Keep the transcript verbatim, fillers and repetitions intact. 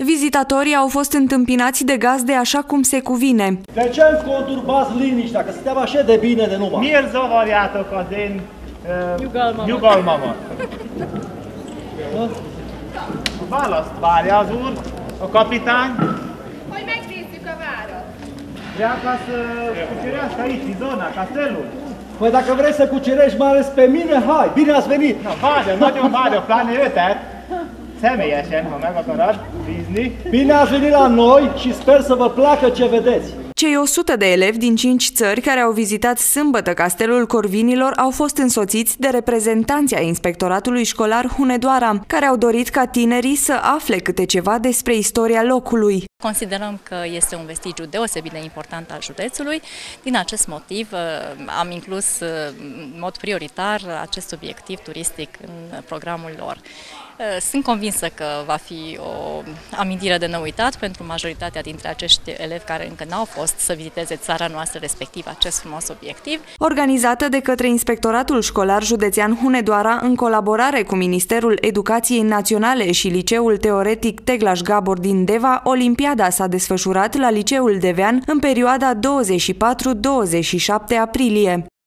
Vizitatorii au fost întâmpinați de gazde așa cum se cuvine. De ce îmi conturbați liniștea, că suntem așa de bine de numai? Miért zavarjátok az én uh, nyugalmamat? Választ várja az úr, a kapitány. Hogy megnézzük a várat. Vrea ca să cucerească aici, în zona, castelul. Păi dacă vrei să cucerești mai ales pe mine, hai, bine ați venit! Na, várja, nagyon várja, pláne ötet. Személyesen, ha meg akarod bízni. Bine ați venit la noi și sper să vă placă ce vedeți! Cei o sută de elevi din cinci țări care au vizitat sâmbătă Castelul Corvinilor au fost însoțiți de reprezentanții ai Inspectoratului Școlar Hunedoara, care au dorit ca tinerii să afle câte ceva despre istoria locului. Considerăm că este un vestigiu deosebit de important al județului. Din acest motiv am inclus în mod prioritar acest obiectiv turistic în programul lor. Sunt convinsă că va fi o amintire de neuitat pentru majoritatea dintre acești elevi care încă n-au fost să viziteze țara noastră, respectiv acest frumos obiectiv. Organizată de către Inspectoratul Școlar Județean Hunedoara în colaborare cu Ministerul Educației Naționale și Liceul Teoretic Teglaș Gabor din Deva, Olimpiada s-a desfășurat la Liceul Devean în perioada douăzeci și patru - douăzeci și șapte aprilie.